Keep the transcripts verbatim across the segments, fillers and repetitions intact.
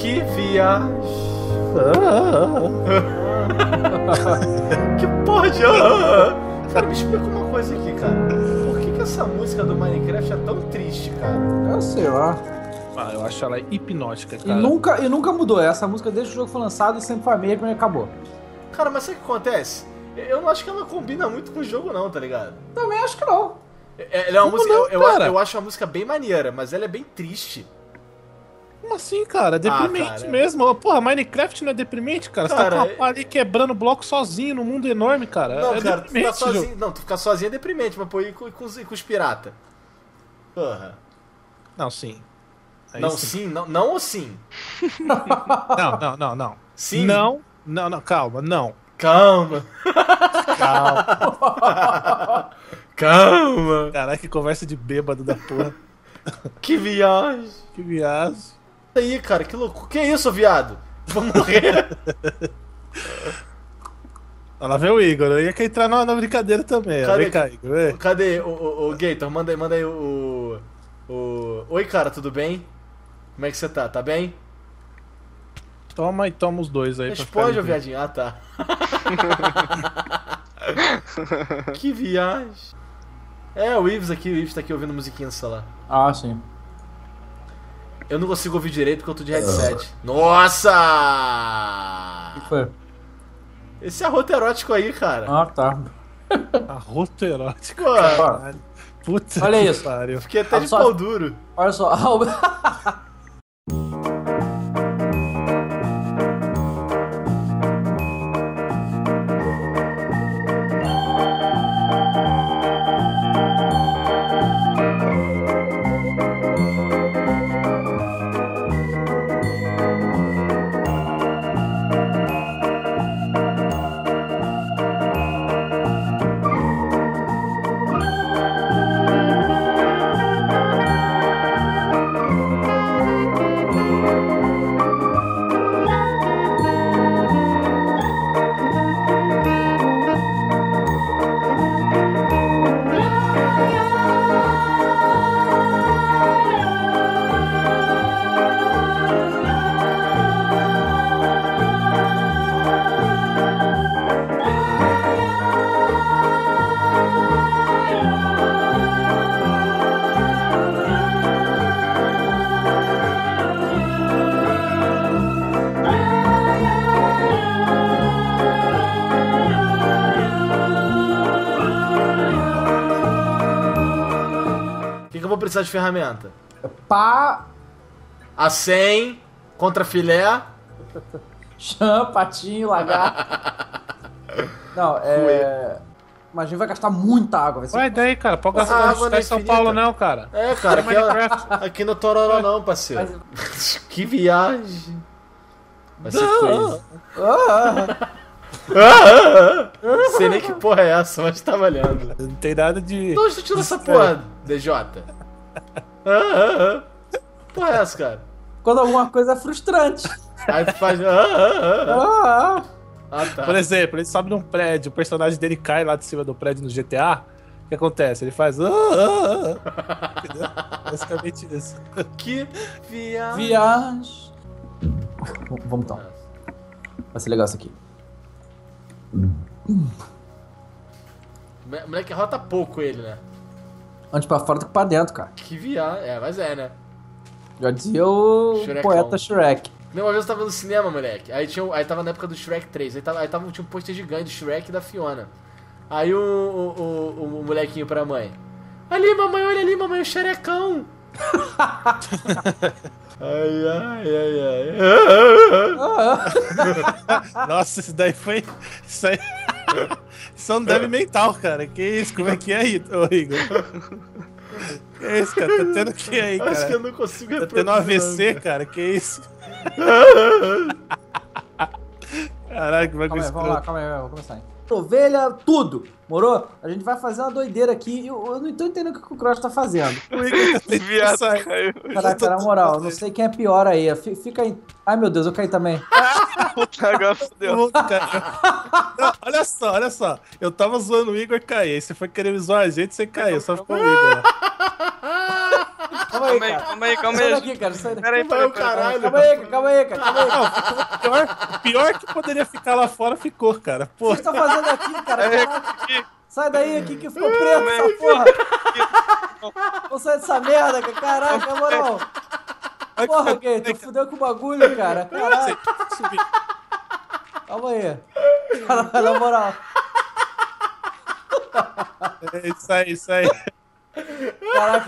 Que viagem. Que porra de... Cara, me explica uma coisa aqui, cara. Por que que essa música do Minecraft é tão triste, cara? Eu sei lá. Ah, eu acho ela hipnótica, cara. E nunca, e nunca mudou. Essa música desde que o jogo foi lançado sempre foi a mesma e acabou. Cara, mas sabe o que acontece? Eu não acho que ela combina muito com o jogo não, tá ligado? Também acho que não. É- Ela é uma Como música... não, eu, eu, cara? eu acho a música bem maneira, mas ela é bem triste. Como assim, cara? É deprimente cara. mesmo. Porra, Minecraft não é deprimente, cara? Você Cara, tá com uma pá ali quebrando bloco sozinho num mundo enorme, cara. Não, é cara, tu deprimente, ficar sozinho... jogo. Não, tu ficar sozinho é deprimente, mas pô, e com, e com, os- e com os piratas? Porra. Não, sim. Aí Não, sim. sim, não, não ou sim? Não, não, não, não. Sim. Não, não, não, calma, não. Calma. Calma. Calma. Caralho, que conversa de bêbado da porra. Que viagem. Que viagem. Aí, cara, que louco. Que isso, viado? Vou morrer. Ó, lá vem o Igor. Eu ia querer entrar na, na brincadeira também. ó. Cadê? Vem cá, Igor. Vem. Cadê o, o, o Gator? Manda aí, manda aí o, o... Oi, cara, tudo bem? Como é que você tá? Tá bem? Toma e toma os dois aí. pra Responde, ficar ô viadinho. Ah, tá. Que viagem. É, o Ives aqui, o Ives tá aqui ouvindo musiquinha no celular. Ah, sim. Eu não consigo ouvir direito porque eu tô de headset. Nossa! O que foi? Esse arroto erótico aí, cara. Ah, tá. Arroto erótico. Pô, Caralho. Puta Olha que isso. pariu. fiquei até Ah, de só- pau duro. Olha só. O que, que eu vou precisar de ferramenta? Pá, A cem contra filé. chã, patinho, lagarto. Não, é... Mas a gente vai gastar muita água. Vai ser... Vai daí, cara. Pode Essa gastar água não não é em São infinita. Paulo, não, cara. É, cara, É aqui, é- Minecraft. aqui no Tororó não, parceiro. Que viagem. Vai ser Não. crazy. Ah, Sei nem que porra é essa, mas tá valendo. Não tem nada de... De onde tu tirou essa porra, D J? Ah, ah, ah. Porra é essa, cara? quando alguma coisa é frustrante. Aí tu faz... Ah, ah, ah. Ah, Ah, tá. Por exemplo, ele sobe num prédio, o personagem dele cai lá de cima do prédio no G T A. O que acontece? Ele faz... Ah, ah, ah. Entendeu? Basicamente isso. Que viagem. viagem. Vamos então. Vai ser legal isso aqui. O moleque rota pouco ele, né? Antes pra fora do que pra dentro, cara. Que viagem. É, mas é, né? Já dizia o Xurecão. poeta Shrek. Uma vez eu tava no cinema, moleque. Aí, tinha, um- aí tava na época do Shrek três. Aí, tava, aí tava, tinha um pôster gigante do Shrek e da Fiona. Aí o, o, o, o molequinho pra mãe. Ali, mamãe, olha ali, mamãe, o xerecão. Ai, ai, ai, ai. Nossa, isso daí foi... Isso aí... Isso é um débil mental, cara. Que isso? Como é que é, ô Igor? Que isso, cara? Tá tendo o que aí, cara? Acho que eu não consigo Tá tendo um A V reproduzir, C, cara? Que isso? Caralho, que bagulho Calma aí, vamos lá, escroto. calma aí, vamos começar. Hein? Ovelha, tudo, morou? A gente vai fazer uma doideira aqui e eu, eu não tô entendendo o que o Cross tá fazendo. O Igor tá tentando Viado, sair. caiu. Caraca, na moral, não sei quem é pior aí. F- Fica aí. Ai meu Deus, eu caí também. Agora Todo fodeu. mundo caiu. Não, olha só, olha só. Eu tava zoando o Igor cair. Aí você foi querer me zoar a gente, você caiu. Só ficou o Igor. Calma aí, Calma aí, cara. calma aí, calma Sai aí. daqui, cara. Sai daqui. Peraí, Vai peraí, o peraí. caralho. Calma aí, calma aí, cara. Calma aí. Não, pior, pior que poderia ficar lá fora ficou, cara. O que Porra. você tá fazendo aqui, cara? É, Caraca. aqui. Sai daí aqui que ficou preto essa porra. Vou sair dessa merda, cara. Caraca, na moral. Porra, gay, tu fudeu com o bagulho, cara. Caralho. Calma aí. Caralho, na moral. É isso aí, isso aí. Caraca.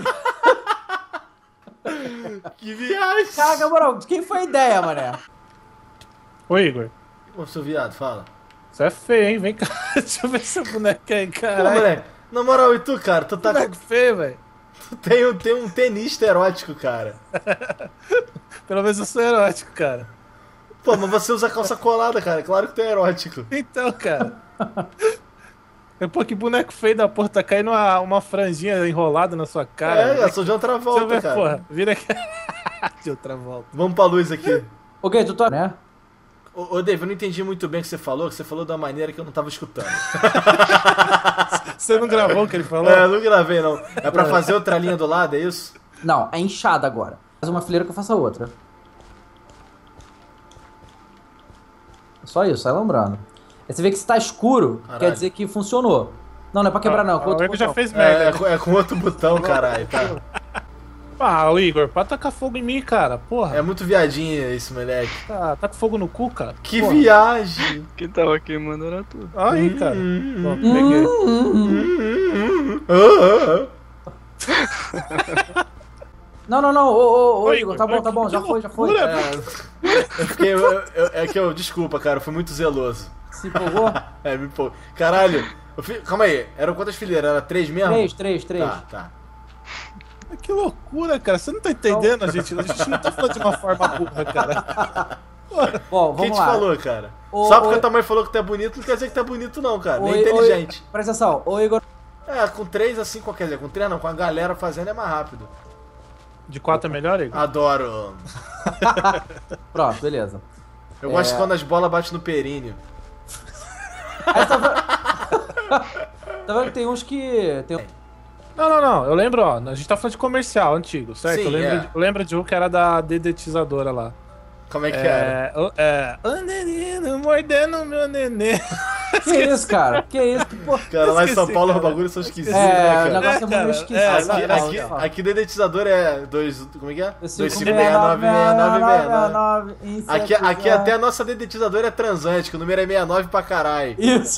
Que viagem. Caraca, na moral. Quem foi a ideia, mané? Ô, Igor. Ô, seu viado, fala. Isso é feio, hein? Vem cá. Deixa eu ver esse boneco aí, Pô, caralho. moleque, na moral, e tu, cara? Tu tá com... Boneco feio, velho. Tu tem, um- tem um tenista erótico, cara. Pelo menos eu sou erótico, cara. Pô, mas você usa calça colada, cara. Claro que tu é erótico. Então, cara. Pô, que boneco feio da porra. Tá caindo uma, uma franjinha enrolada na sua cara. é, velho. eu sou de outra Deixa eu volta, ver, cara. porra. Vira aqui. De outra volta. Vamos pra luz aqui. Ô, gay, tu tá... Né? Ô, ô, Dave, eu não entendi muito bem o que você falou, que você falou de uma maneira que eu não tava escutando. Você não gravou o que ele falou? É, eu não gravei, não. É pra fazer outra linha do lado, é isso? Não, é inchada agora. Faz uma fileira que eu faça outra. Só isso, sai lembrando. Aí você vê que se tá escuro, Caralho. quer dizer que funcionou. Não, não é pra quebrar, não. Com O outro Igor já botão. fez É, merda. é, com- é com outro botão, caralho, tá? Ah, o Igor, para tacar fogo em mim, cara. Porra. É muito viadinho esse moleque. Tá, tá com fogo no cu, cara. Que Porra. viagem! Quem tava queimando era tu. Aí, cara. Hum, Bom, peguei. Ah, Não, não, não. Ô, ô, ô, Ô, Igor, tá bom, tá bom. Já que foi, já foi. loucura, ah. É, eu fiquei, eu- eu- é que eu, desculpa, cara, eu fui muito zeloso. Se empolgou? É, me pô. Caralho, eu fi- calma aí, eram quantas fileiras? Era três mesmo? Três, três, três. Tá, tá. Que loucura, cara. Você não tá entendendo, a gente. A gente não tá falando de uma forma burra, cara. Bom, Quem vamos te lá. falou, cara? Ô, Só porque ô- a tua mãe falou que tu é bonito, não quer dizer que tu é bonito, não, cara. Nem Oi, inteligente. oi, presta atenção. Ô, Igor. É, com três assim, qual quer dizer? Com três não, com a galera fazendo é mais rápido. De quatro é melhor, Igor? Adoro. Pronto, beleza. Eu gosto É. quando as bolas batem no períneo. Aí tá vendo... tá vendo que tem uns que... Tem... Não, não, não. Eu lembro, ó. A gente tá falando de comercial antigo, certo? Sim, eu, lembro é. de, eu lembro de um que era da dedetizadora lá. Como é que era? É. o- É. O nenino mordendo meu nenê. Que isso, cara? Que isso? Que porra... Cara, lá em São esqueci, Paulo cara. os bagulhos são esquisitos, É, né, o cara? negócio é, É, cara, muito esquisito. é, Aqui, Não, não, aqui, não. aqui dedetizador é dois. Como é que é? Esse dois cinco cinco seis nove seis nove seis nove. nove, em Aqui, sete, aqui zero. até a nossa dedetizadora é transante, que o número é sessenta e nove pra caralho. Isso.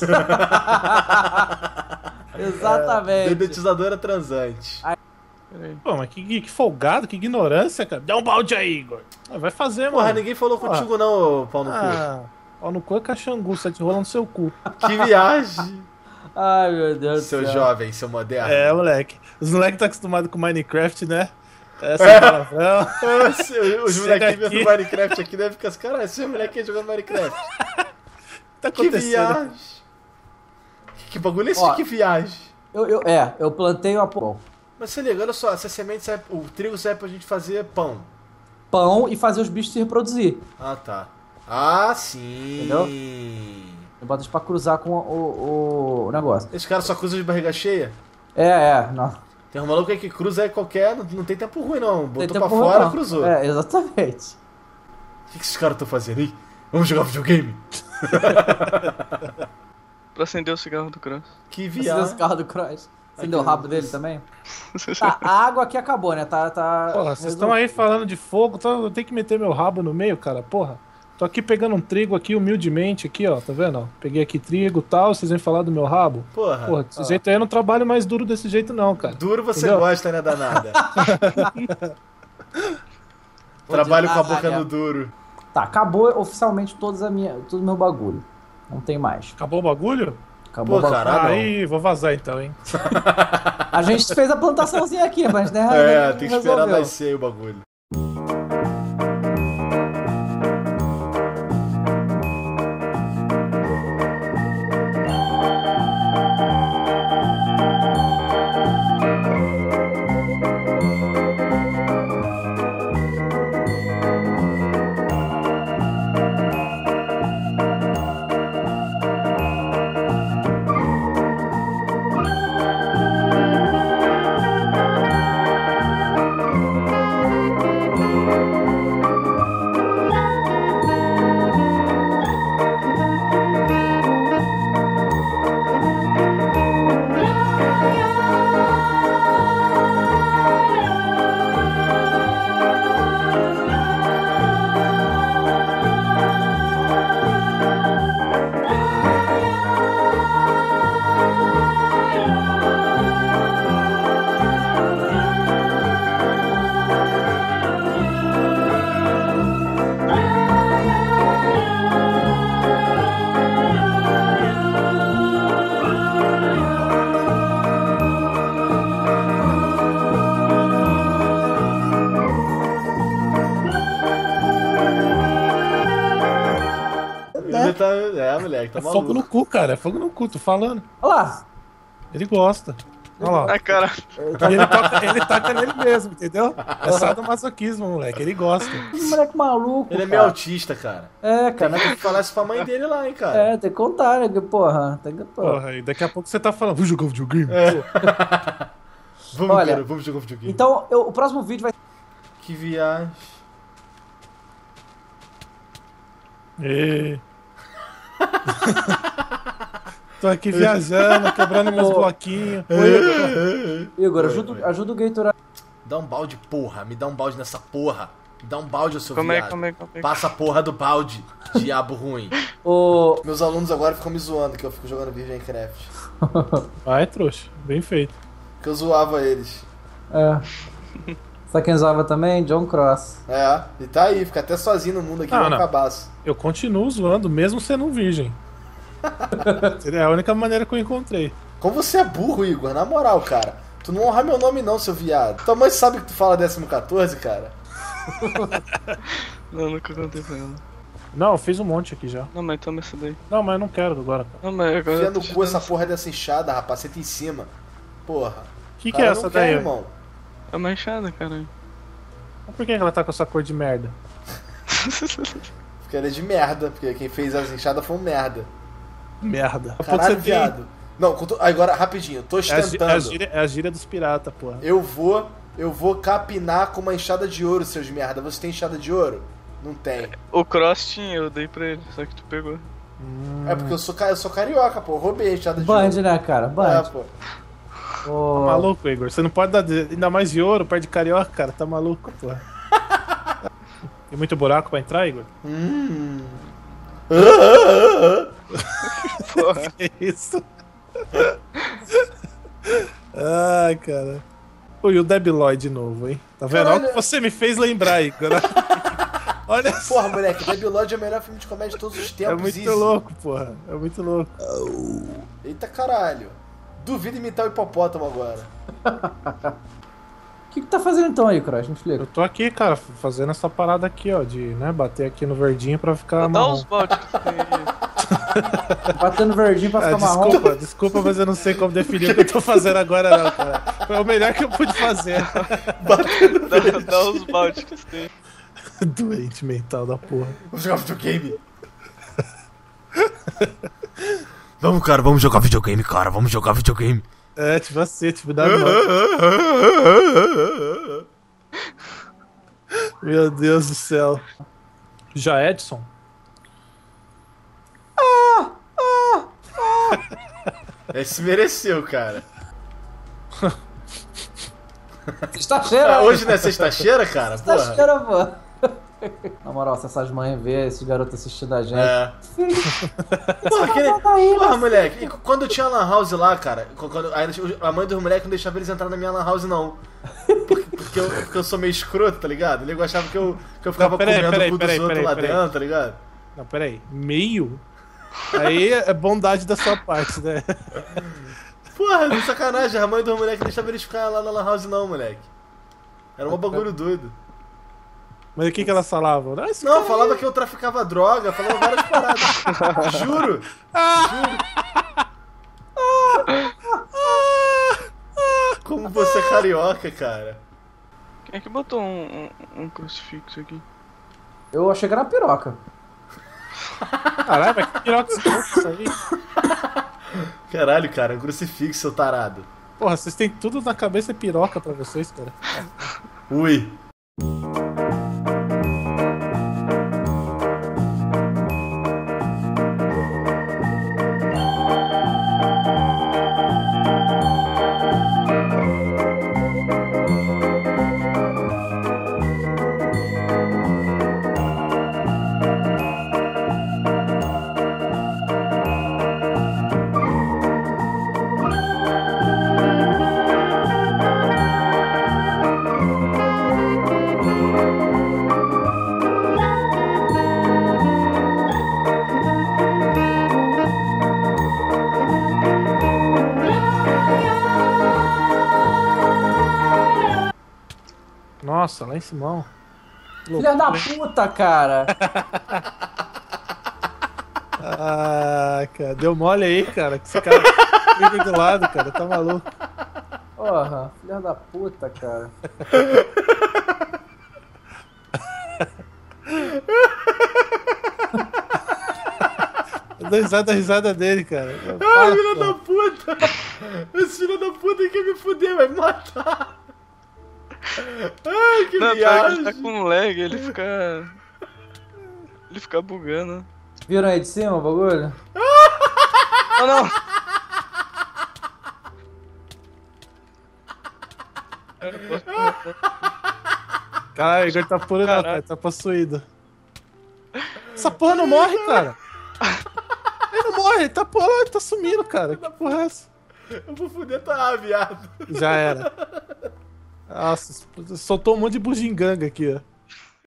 Exatamente. Dedetizadora transante. Pô, mas que, que folgado, que ignorância, cara. Dá um balde aí, Igor. Ah, vai fazer, Porra, mano. ninguém falou Porra. contigo não, ô pau no cu. Ah, pau no cu é caxangu, você te rola no seu cu. Que viagem. Ai, meu Deus Seu do céu. jovem, seu moderno. É, moleque. Os moleques tá acostumados com Minecraft, né? Essa É. é palavrão. Esse- Os Chega molequinhos aqui. do Minecraft aqui devem ficar assim, caralho, esse moleque aí jogando Minecraft. Tá Que acontecendo. viagem. Que bagulho é esse? Ó. Que viagem. Eu, eu, é, eu plantei uma bom, Mas se liga, olha só, essa semente serve, o trigo serve pra gente fazer pão. pão e fazer os bichos se reproduzir. Ah, tá. Ah, sim. Entendeu? Eu boto eles pra cruzar com o, o, o negócio. Esse cara só cruza de barriga cheia? É, é, não. Tem um maluco aí que cruza aí qualquer, não, não tem tempo ruim não. Botou Tem pra tempo fora, não. cruzou. É, exatamente. O que, que esses caras estão fazendo aí? Vamos jogar videogame? Pra acender o cigarro do Cross. Que Acendeu esse viagem. carro do Cross. Acendeu o Aqui, rabo dele também? Tá, a água aqui acabou, né? Tá, tá... Porra, vocês estão aí falando de fogo, então eu tenho que meter meu rabo no meio, cara. Porra. Tô aqui pegando um trigo aqui, humildemente, aqui, ó. Tá vendo? Ó? Peguei aqui trigo e tal, vocês vêm falar do meu rabo. Porra. Porra, desse jeito aí eu não trabalho mais duro desse jeito, não, cara. Duro você Entendeu? gosta, né, danada? Trabalho com a boca Ordinária. no duro. Tá, acabou oficialmente todos a minha, todo o meu bagulho. Não tem mais. Acabou o bagulho? Acabou Pô, o bagulho. cara. Ah, não. Aí, vou vazar então, hein. A gente fez a plantaçãozinha aqui, mas né? É, não tem que esperar resolveu. nascer o bagulho. tá. É, moleque, tá É maluco. fogo no cu, cara. É fogo no cu, tô falando. Olha lá. Ele gosta. Olha lá. Ai, cara. E ele, toca, ele taca nele mesmo, entendeu? É sadomasoquismo, moleque. Ele gosta. Que moleque maluco, Ele é meio cara. autista, cara. É, cara. Tem que falar isso pra mãe dele lá, hein, cara. É, tem que contar, né? que, Porra, tem que... Porra. Porra, e daqui a pouco você tá falando, vamos jogar videogame? Vamos, Olha, cara, vamos jogar videogame. Então, eu- o próximo vídeo vai... Que viagem. E... Tô aqui viajando, quebrando meus Ô. bloquinhos. Igor, ajuda, ajuda o Gatorade. Dá um balde, porra. Me dá um balde nessa porra. Me dá um balde, ô seu Como é, viado. como é, como é? Passa a porra do balde, diabo ruim. O... Meus alunos agora ficam me zoando que eu fico jogando Virgin Craft. Vai, trouxa. Bem feito. Que eu zoava eles. É. Sabe quem usava também? John Cross. É, e tá aí, fica até sozinho no mundo aqui, Ah, no não. cabaço. Eu continuo zoando, mesmo sendo um virgem. É a única maneira que eu encontrei. Como você é burro, Igor, na moral, cara. Tu não honra meu nome não, seu viado. Tua mãe sabe que tu fala décimo quatorze, cara? Não, nunca contei pra ela. Não, eu fiz um monte aqui já. Não, mas toma essa daí. Não, mas eu não quero agora, cara. Não, mas agora. Enfia eu tô no te cu essa dando- porra dessa enxada, rapaz. Senta em cima. Porra. O que, que Cara, é eu essa não daí? quero, irmão? irmão. É uma enxada, caralho. Por que que ela tá com essa cor de merda? Porque ela é de merda, porque quem fez as enxadas foi um merda. Merda. Caralho, viado. Não, conto- agora, rapidinho, tô É a, gí- é, a ostentando. gíria, é a gíria dos piratas, porra. Eu vou, eu vou capinar com uma enxada de ouro, seus merda. Você tem enxada de ouro? Não tem. O Cross tinha, eu dei pra ele, só que tu pegou. É porque eu sou, ca- eu sou carioca, pô. Eu roubei a enxada de Band, ouro. né, cara? É, Band. pô. Ô, Tá maluco, Igor? Você não pode dar de- ainda mais de ouro, perto de carioca, cara. Tá maluco, porra. Tem muito buraco pra entrar, Igor? Hum. Porra. Que isso? Ai, cara. Oi, e o Debiloid de novo, hein? Tá vendo? Olha o que você me fez lembrar, Igor. Olha só. Porra, moleque, Debi Lodge é o melhor filme de comédia de todos os tempos. É muito easy. louco, porra. É muito louco. Eita caralho. Duvido imitar o hipopótamo agora. O que que tá fazendo então aí, Cross? Me explica. Eu tô aqui, cara, fazendo essa parada aqui, ó, de, né, bater aqui no verdinho pra ficar Dá marrom. os baldes que tu tem aí. Batendo verdinho pra Ah, ficar marrom. desculpa, desculpa, mas eu não sei como definir o que eu tô fazendo agora, não, cara. Foi o melhor que eu pude fazer. Dá, dá os baldes que tu tem. Doente mental da porra. Vamos jogar videogame. Vamos, cara, vamos jogar videogame, cara. Vamos jogar videogame. É, tipo assim, tipo, dá mal. Meu Deus do céu. Já Edson? Esse mereceu, cara. Sexta-feira! Ah, hoje não é sexta-feira, cara? Porra. Sexta-feira, pô. Na moral, se essas mães verem esses garotos assistindo a gente. É. Filho, Porra, que... tá aí, Porra, mas- moleque. E quando eu tinha lan house lá, cara, quando... aí a mãe dos moleques não deixava eles entrar na minha lan house, não. Porque, porque, eu, porque eu sou meio escroto, tá ligado? Ele gostava que eu, que eu ficava Não, peraí, comendo peraí, o cu dos peraí, outros peraí, lá peraí. dentro, tá ligado? Não, peraí. Meio? Aí é bondade da sua parte, né? Porra, de sacanagem. A mãe dos moleques não deixava eles ficar lá na lan house, não, moleque. Era um bagulho doido. Mas o que que elas falavam? Ah, esse Não, cara falava que eu traficava droga, falava várias paradas. Juro. Juro. Como você é carioca, cara. Quem é que botou um, um, um crucifixo aqui? Eu achei que era piroca. Caralho, mas que piroca isso aí? Caralho, cara, um crucifixo, seu tarado. Porra, vocês têm tudo na cabeça piroca pra vocês, cara. Ui. Nossa, lá em Simão. Filha da puta, cara! Ah, cara, deu mole aí, cara. Que esse cara fica do lado, cara. Tá maluco. Porra, filha da puta, cara. Eu dou risada da risada dele, cara. Ai, filha da puta! Esse filho da puta quer me fuder, vai me matar! Ai, que Não, pior que viagem! ele tá com lag, ele fica. Ele fica bugando. Viram aí de cima o bagulho? Oh não! Caralho, o Igor tá puro não, cara. Tá possuído. Essa porra não morre, cara. Ele não morre, ele tá, porra, ele tá sumindo, cara. Que porra é essa? Eu vou fuder tua viado! Já era. Nossa, soltou um monte de bugiganga aqui, ó.